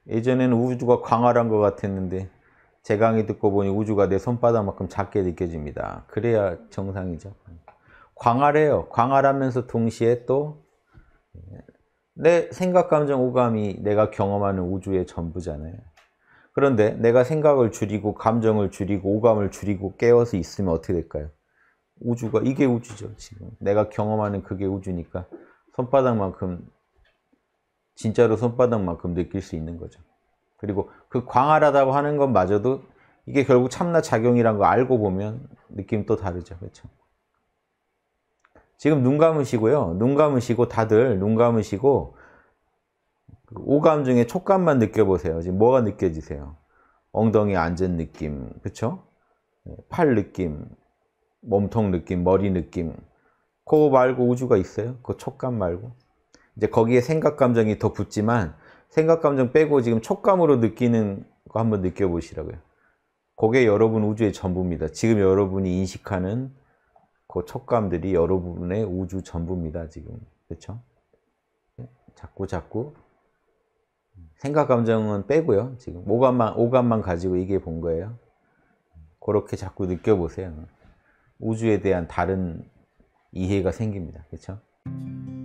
예전에는 우주가 광활한 것 같았는데 제 강의 듣고 보니 우주가 내 손바닥만큼 작게 느껴집니다. 그래야 정상이죠. 광활해요. 광활하면서 동시에 또 내 생각, 감정, 오감이 내가 경험하는 우주의 전부잖아요. 그런데 내가 생각을 줄이고 감정을 줄이고 오감을 줄이고 깨어서 있으면 어떻게 될까요? 우주가 이게 우주죠. 지금 내가 경험하는 그게 우주니까 손바닥만큼 진짜로 손바닥만큼 느낄 수 있는 거죠. 그리고 그 광활하다고 하는 것마저도 이게 결국 참나 작용이란 거 알고 보면 느낌 또 다르죠. 그렇죠? 지금 눈 감으시고요. 눈 감으시고 다들 눈 감으시고 오감 중에 촉감만 느껴보세요. 지금 뭐가 느껴지세요? 엉덩이 앉은 느낌, 그렇죠? 팔 느낌, 몸통 느낌, 머리 느낌. 그거 말고 우주가 있어요? 그 촉감 말고. 이제 거기에 생각 감정이 더 붙지만 생각 감정 빼고 지금 촉감으로 느끼는 거 한번 느껴보시라고요. 그게 여러분 우주의 전부입니다. 지금 여러분이 인식하는 그 촉감들이 여러분의 우주 전부입니다. 지금. 그렇죠? 자꾸 생각 감정은 빼고요. 지금 오감만 가지고 얘기해 본 거예요. 그렇게 자꾸 느껴보세요. 우주에 대한 다른 이해가 생깁니다. 그렇죠?